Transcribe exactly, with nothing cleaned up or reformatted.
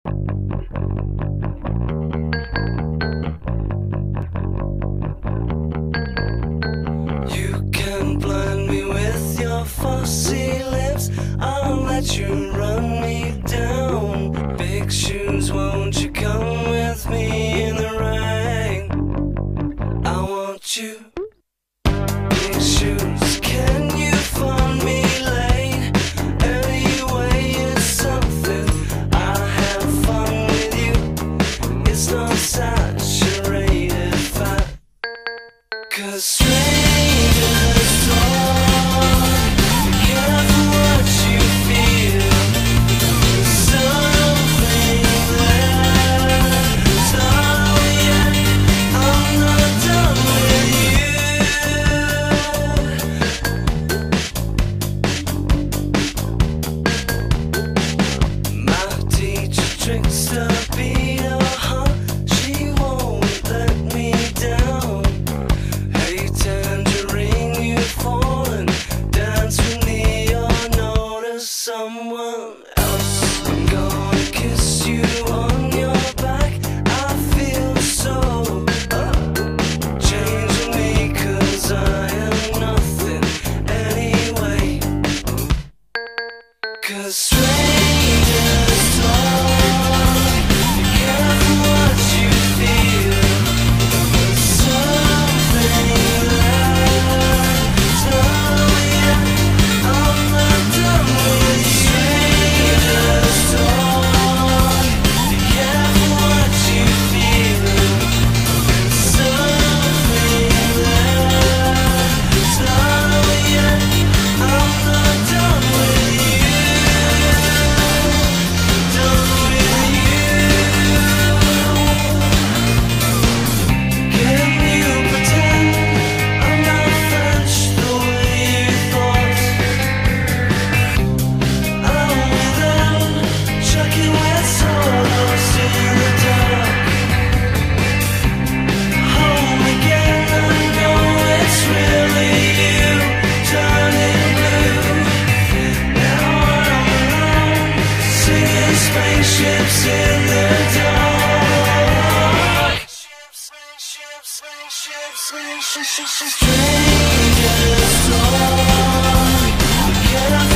You can blind me with your fussy lips. I'll let you run me down. Big shoes, won't you come with me in the rain? I want you. Big shoes, can you find me late? Anyway, it's something. I have fun with you. It's not saturated fat. 'Cause strangers talk. Be careful what you feel. There's something there. So yeah, I'm not done with you. My teacher tricks the beat of her. She won't let me down. Hey tangerine, you've fallen. Dance with me or notice someone else. I'm gonna kiss you on your back. I feel so uh, changing me, 'cause I am nothing anyway. 'Cause strangers talk. Be careful what you feel. There's something there. So yeah, I'm not done with you. Strangers talk. Be careful what you feel. There's something there. So yeah, I'm not done with you. Done with you. Can you pretend I'm not French the way you thought? I'm with them, chucking wet sawdust in the dark. Home again, I know it's really you, turning blue. Now I'm alone, singing spaceships in the dark. Spaceships, spaceships, spaceships, spaceships. Strangers talk. Be careful